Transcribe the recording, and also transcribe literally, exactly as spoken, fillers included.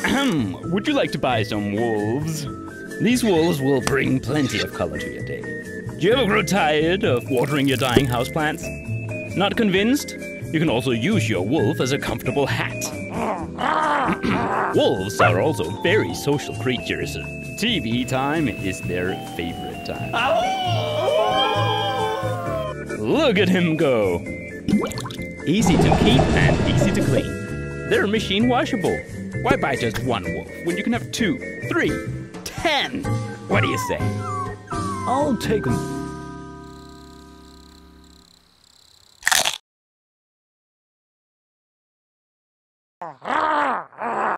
Ahem. Would you like to buy some wolves? These wolves will bring plenty of color to your day. Do you ever grow tired of watering your dying houseplants? Not convinced? You can also use your wolf as a comfortable hat. Wolves are also very social creatures. T V time is their favorite time. Look at him go! Easy to keep and easy to clean. They're machine washable. Why buy just one wolf when you can have two, three, ten? What do you say? I'll take them.